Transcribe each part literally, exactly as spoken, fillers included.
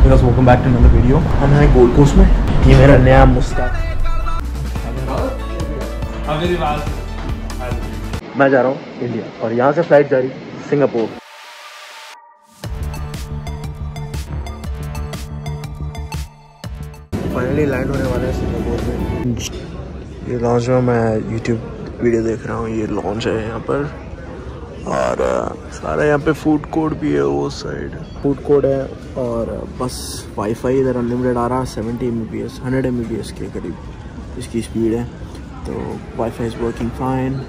Guys welcome back to another video. हम हैं gold coast में। ये मेरा नया मुस्ताक। मैं जा रहा हूँ इंडिया और यहाँ से फ्लाइट जा रही सिंगापुर। फाइनली लैंड होने वाले हैं सिंगापुर में। ये लॉन्च में मैं यूट्यूब वीडियो देख रहा हूँ। ये लॉन्च है यहाँ पर और सारा यहाँ पे फूड कोर्ट भी है। वो साइड फूड कोर्ट है और बस वाईफाई इधर अनलिमिटेड आ रहा है। Seventy M B P S hundred M B P S के करीब इसकी स्पीड है, तो wifi is working fine.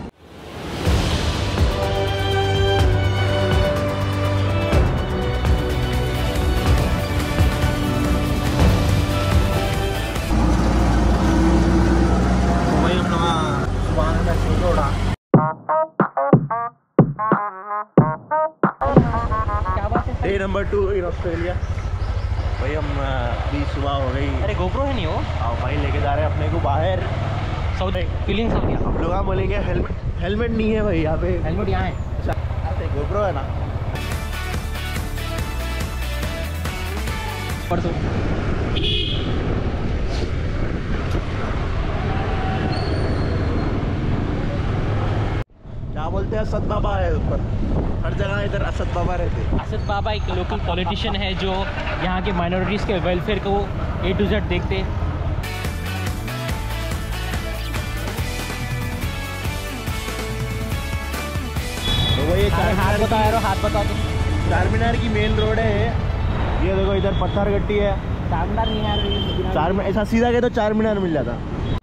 Day number two in Australia. भाई हम अभी सुबह हो गई। अरे गोप्रो है नहीं हो? आओ भाई लेके जा रहे हैं अपने को बाहर। Saudi feeling Saudi. हम लोग बोलेंगे हेलमेट हेलमेट नहीं है भाई यहाँ पे। हेलमेट यहाँ है। अच्छा गोप्रो है ना। परसों क्या बोलते हैं, असद बाबा है ऊपर। हर जगह इधर असद बाबा रहते हैं। असद बाबा एक लोकल पॉलिटिशियन है जो यहाँ के माइनॉरिटीज़ के वेलफेयर को ए टू जेड देखते। तो वही हाथ बता यार, हाथ बता दो। चार मीनार की मेन रोड है ये। देखो इधर पत्थर गट्टी है। चार मीनार नहीं है, चार में ऐसा सीधा गए तो चार मीनार मिल जाता।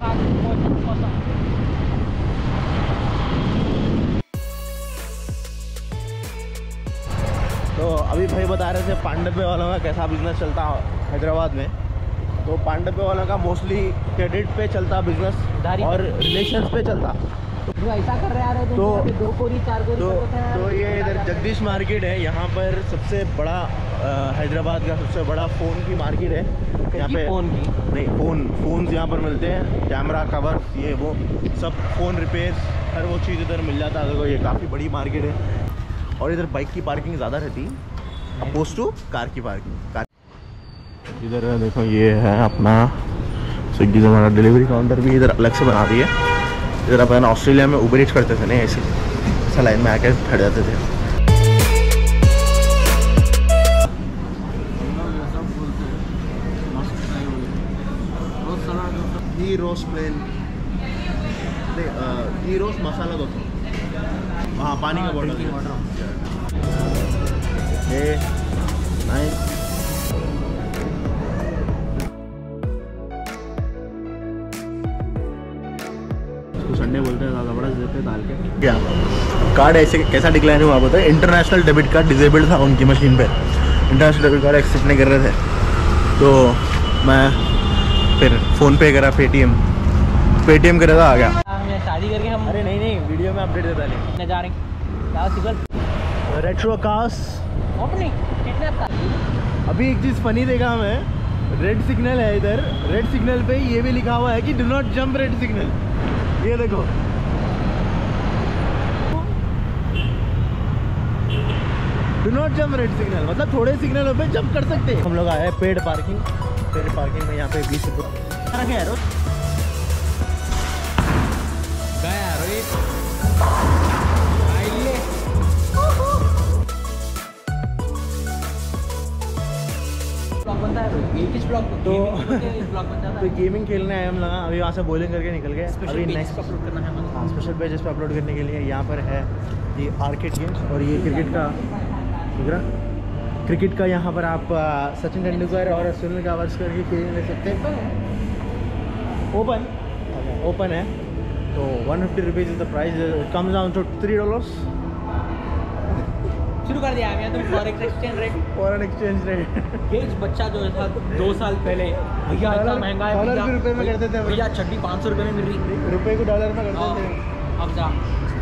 तो अभी भाई बता रहे थे पांडवे वालों का कैसा बिजनेस चलता है हैदराबाद में। तो पांडवे वालों का मोस्टली क्रेडिट पे चलता बिजनेस और रिलेशंस पे चलता। तो ऐसा कर रहे हैं तो दो कोरी चार कोरी तो, तो ये इधर जगदीश मार्केट है। यहाँ पर सबसे बड़ा हैदराबाद का सबसे बड़ा फ़ोन की मार्केट है। यहाँ पे फ़ोन की नहीं फ़ोन फ़ोन्स यहाँ पर मिलते हैं। कैमरा कवर ये वो सब फ़ोन रिपेयर्स हर वो चीज़ इधर मिल जाता है। देखो ये काफ़ी बड़ी मार्केट है और इधर बाइक की पार्किंग ज़्यादा रहती है अपोज टू कार की पार्किंग। कार इधर देखो ये है अपना स्विगी से हमारा डिलीवरी काउंटर भी इधर अलग से बना दिया है। इधर अपन ऑस्ट्रेलिया में उबर ईट्स करते थे नहीं, ऐसे ऐसा लाइन में आके खड़े जाते थे। Ghee roast plain ghee roast masala दो। हाँ पानी का बॉटल। नाइस। संडे बोलते हैं ज़्यादा बड़ा देते हैं डाल के। क्या कार्ड ऐसे कैसा डिक्लाइन हुआ बताए। इंटरनेशनल डेबिट कार्ड डिजेबल्ड था उनकी मशीन पे। इंटरनेशनल डेबिट कार्ड एक्सेप्ट नहीं कर रहे थे तो मैं फिर फ़ोन पे करा, पेटीएम पेटीएम करा था, आ गया। शादी करके हम अरे नहीं नहीं वीडियो में अपडेट देता नहीं जा रहे हैं। रेट्रो कार्स अभी एक चीज़ फनी देखा मैं। रेड सिग्नल है इधर। रेड सिग्नल पे ये भी लिखा हुआ है कि do not jump red signal. ये देखो do not jump red signal मतलब थोड़े सिग्नलों पे जंप कर सकते हैं। हम लोग आए पेड पार्किंग। पेड पार्किंग में यहाँ पे बीस रुपये रखे यार। तो तो गेमिंग खेलने आए हम लोग। अभी वहाँ से बॉलिंग करके निकल गए। अभी नेक्स्ट अपलोड करना है। हाँ स्पेशल पेजेस पे अपलोड करने के लिए यहाँ पर है ये आर्केड गेम्स और ये क्रिकेट का क्रिकेट का यहाँ पर आप सचिन तेंदुलकर और सुनील गावस्कर की खेल ले सकते हैं। ओपन ओपन है तो one fifty rupees is the price. Comes down to three dollars. शुरू कर दिया है तुम forex exchange rate. Foreign exchange rate गेज बच्चा जो था दो साल पहले भैया इतना महंगा है। डॉलर रुपये में करते थे भैया छठी पाँच सौ रुपये में मिल रही। रुपये को डॉलर में करते थे। अब जा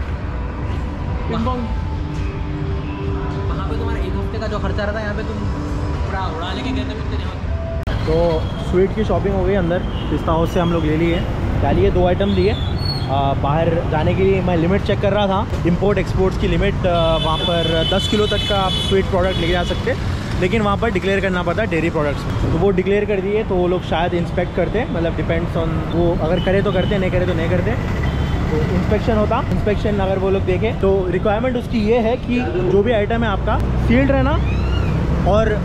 वहाँ पे तुम्हारा एक हफ्ते का जो खर्चा रहता है यहाँ पे तुम पूरा उड़ा लेके गए थे मिलते। तो स्वीट की शॉपिंग हो गई अंदर। पिस्ता हाउस से हम लोग ले लिए क्या लिए दो आइटम लिए। बाहर जाने के लिए मैं लिमिट चेक कर रहा था। इंपोर्ट एक्सपोर्ट्स की लिमिट वहाँ पर दस किलो तक का आप स्वीट प्रोडक्ट लेके जा सकते हैं, लेकिन वहाँ पर डिक्लेयर करना पड़ता है डेयरी प्रोडक्ट्स। तो वो डिक्लेयर कर दिए तो वो लोग शायद इंस्पेक्ट करते, मतलब डिपेंड्स ऑन, वो अगर करे तो करते, नहीं करे तो नहीं करते। तो इंस्पेक्शन होता, इंस्पेक्शन अगर वो लोग देखें तो रिक्वायरमेंट उसकी ये है कि जो भी आइटम है आपका सील्ड रहना और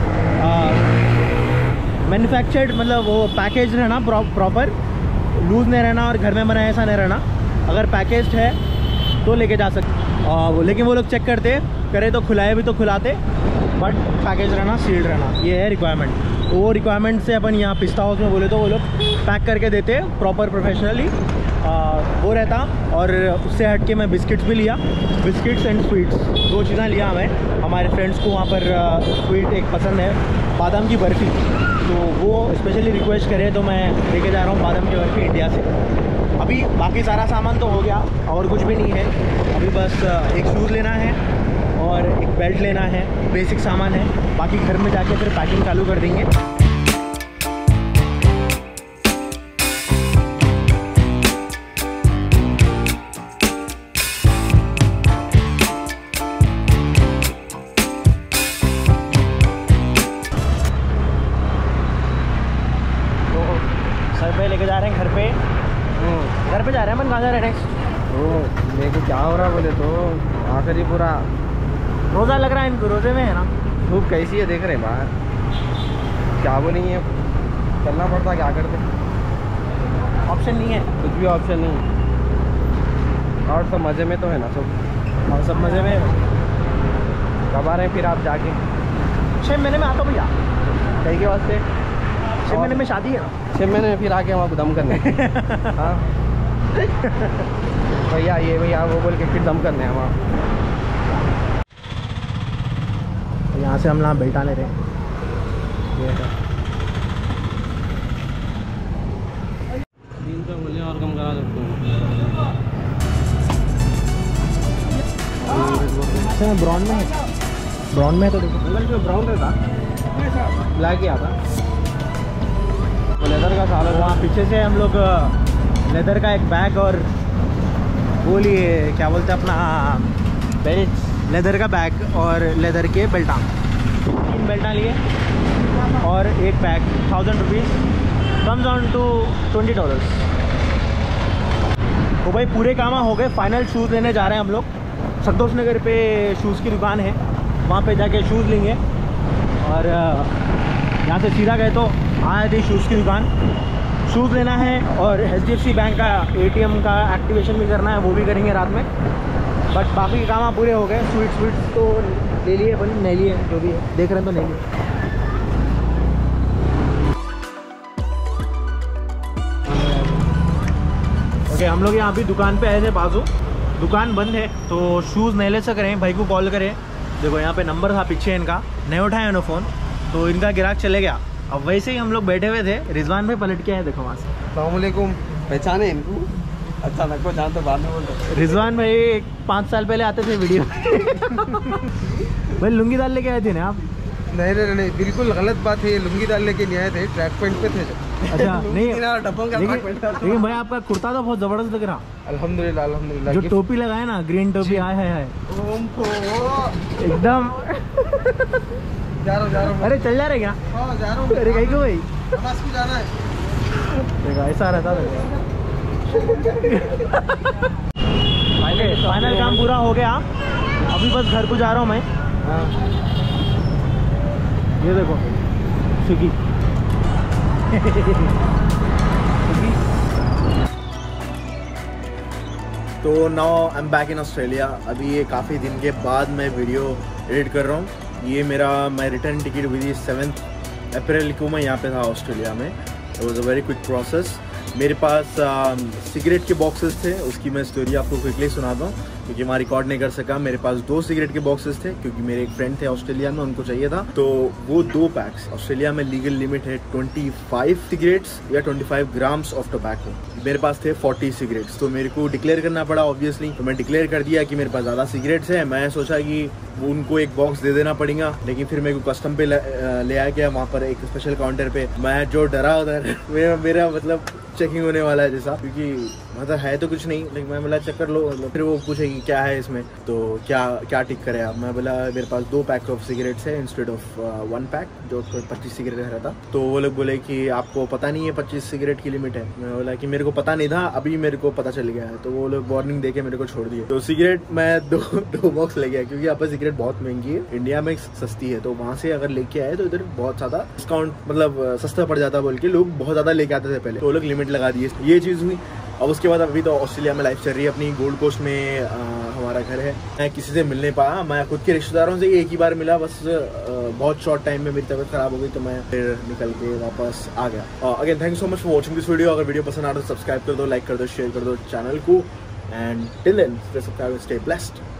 मैन्युफैक्चर्ड, मतलब वो पैकेज रहना प्रॉपर, लूज़ नहीं रहना और घर में बना ऐसा नहीं रहना। अगर पैकेज्ड है तो लेके जा सकते, वो लेकिन वो लोग चेक करते, करे तो खुलाए भी तो खुलाते, बट पैकेज रहना, सील्ड रहना, ये है रिक्वायरमेंट। तो वो रिक्वायरमेंट से अपन यहाँ पिस्ता हाउस में बोले तो वो लोग पैक करके देते प्रॉपर प्रोफेशनली, वो रहता। और उससे हट के मैं बिस्किट्स भी लिया, बिस्किट्स एंड स्वीट्स, दो चीज़ें लिया मैं। हमारे फ्रेंड्स को वहाँ पर स्वीट एक पसंद है, बादाम की बर्फ़ी, तो वो स्पेशली रिक्वेस्ट करे तो मैं लेके जा रहा हूँ बादाम की बर्फ़ी इंडिया से। अभी बाकी सारा सामान तो हो गया और कुछ भी नहीं है, अभी बस एक शूज़ लेना है और एक बेल्ट लेना है, बेसिक सामान है। बाकी घर में जाके फिर पैकिंग चालू कर देंगे। सर पे लेके जा रहे हैं घर पे, घर पे जा रहे हैं अपन। कहाँ जा रहे हैं नेक्स्ट? ओ मेरे को क्या हो रहा बोले तो आखिरी पूरा रोज़ा लग रहा है इनको, रोज़े में है ना। धूप कैसी है देख रहे हैं बाहर, क्या बोलेंगे, चलना पड़ता, क्या करते, ऑप्शन नहीं है, कुछ भी ऑप्शन नहीं। और सब मज़े में तो है ना सब, और सब मज़े में। कब आ रहे हैं फिर आप जाके? छः महीने में आता भैया, कहीं के वास्ते? छः महीने में शादी है ना, छः महीने में फिर आके वहाँ दम करने। हाँ भैया ये भैया वो बोल के फिर दम करने हैं वहाँ। यहाँ से हम ना बेल्टा ले रहे हैं, ये है। तीन सौ बोले और कम करा सकते हो। अच्छा ब्राउन में है, ब्राउन में है तो देखो, अंकल जो ब्राउन रहता ब्लैक ही आता, लेदर का सारा। वहाँ पीछे से हम लोग लेदर का एक बैग और वो लिए, क्या बोलते हैं अपना बेल्ट, लेदर का बैग और लेदर के बेल्टा, तीन बेल्टा लिए और एक bag, thousand rupees, comes on to twenty dollars. तो भाई पूरे काम हो गए, फाइनल शूज़ लेने जा रहे हैं हम लोग। संतोष नगर पे शूज़ की दुकान है, वहाँ पे जाके शूज़ लेंगे। और यहाँ से सीधा गए तो आए थी शूज़ की दुकान, शूज़ लेना है और H D F C bank का ए टी एम का एक्टिवेशन भी करना है, वो भी करेंगे रात में। बट बाकी काम पूरे हो गए। स्वीट स्वीट्स तो ले लिए अपन, नहीं लिए, जो भी है देख रहे हैं तो नहीं लिए। ओके हम लोग यहाँ भी दुकान पे आए थे बाजू, दुकान बंद है तो शूज़ नहीं ले सक रहे हैं। भाई को कॉल करें, देखो यहाँ पे नंबर था पीछे इनका, नहीं उठाया उन्होंने फ़ोन, तो इनका ग्राहक चले गया। अब वैसे ही हम लोग बैठे हुए थे, रिजवान भाई पलट के आए, देखो वहाँ से। अस्सलामुअलैकुम, पहचाने इनको? अच्छा लगो जान तो बाद में बोल दो। रिजवान भाई एक पाँच साल पहले आते थे वीडियो भाई लुंगी डाल लेके आए थे ना आप? नहीं नहीं नहीं बिल्कुल गलत बात है, लुंगी डाल लेके नहीं आए थे, ट्रैक पॉइंट पे थे। अच्छा नहीं, लेकिन लेकिन भाई आपका कुर्ता तो बहुत जबरदस्त लग रहा। अल्हम्दुलिल्लाह अल्हम्दुलिल्लाह। जो टोपी लगाए ना, ग्रीन टोपी, आए है, है एकदम जा रहा हूँ जा रहा हूँ। अरे चल जा रहे क्या? हाँ जा रहा हूँ। अरे कहीं को भाई नमाज को जाना है। देखो ऐसा रहता था। फाइनल काम पूरा हो गया, अभी बस घर को जा रहा हूँ मैं। हाँ ये देखो स्विगी तो now I am back in Australia. अभी ये काफ़ी दिन के बाद मैं वीडियो एडिट कर रहा हूँ। ये मेरा मैं रिटर्न टिकट हुई थी सेवन्थ अप्रैल को, मैं यहाँ पे था ऑस्ट्रेलिया में। It was a very quick process. मेरे पास सिगरेट के बॉक्सेस थे, उसकी मैं स्टोरी आपको क्विकली सुनाता हूँ क्योंकि मैं रिकॉर्ड नहीं कर सका। मेरे पास दो सिगरेट के बॉक्सेस थे क्योंकि मेरे एक फ्रेंड थे ऑस्ट्रेलिया में, उनको चाहिए था, तो वो दो पैक्स। ऑस्ट्रेलिया में लीगल लिमिट है पच्चीस सिगरेट्स या पच्चीस ग्राम्स ऑफ टोबैको। मेरे पास थे चालीस सिगरेट्स, तो मेरे को डिक्लेयर करना पड़ा ऑब्वियसली। तो मैं डिक्लेयर कर दिया कि मेरे पास ज़्यादा सिगरेट्स है। मैं सोचा कि वो उनको एक बॉक्स दे देना पड़ेगा, लेकिन फिर मेरे को कस्टम पे ले आया गया वहाँ पर एक स्पेशल काउंटर पे। मैं जो डरा उधर मेरा मेरा मतलब चेकिंग होने वाला है जैसा, क्योंकि मतलब है तो कुछ नहीं, लेकिन मैं बोला चक्कर लो, मतलब फिर वो पूछेगी क्या है इसमें, तो क्या क्या टिक करे आप। मैं बोला मेरे पास दो पैक ऑफ सिगरेट्स है इंस्टेड ऑफ वन पैक, जो पच्चीस सिगरेट रहा था। तो वो लोग बोले कि आपको पता नहीं है पच्चीस सिगरेट की लिमिट है। मैं बोला कि मेरे को पता नहीं था, अभी मेरे को पता चल गया है। तो वो लोग वार्निंग देके मेरे को छोड़ दिए। तो सिगरेट मैं दो दो बॉक्स ले गया, क्योंकि यहाँ पर सिगरेट बहुत महंगी है, इंडिया में सस्ती है। तो वहाँ से अगर लेके आए तो इधर बहुत ज़्यादा डिस्काउंट, मतलब सस्ता पड़ जाता बोल के लोग बहुत ज़्यादा लेके आते थे पहले। तो वो लोग लिमिट लगा दिए, ये चीज़ हुई। अब उसके बाद अभी तो ऑस्ट्रेलिया में लाइफ चल रही है अपनी। गोल्ड कोस्ट में आ, हमारा घर है। मैं किसी से मिल नहीं पाया, मैं खुद के रिश्तेदारों से एक ही बार मिला बस। आ, बहुत शॉर्ट टाइम में मेरी तबीयत खराब हो गई, तो मैं फिर निकल के वापस आ गया। Again thank you so much for watching this video. अगर वीडियो पसंद आ तो सब्सक्राइब कर दो, लाइक कर दो, शेयर कर दो चैनल को। And till then stay subscribe, stay blessed.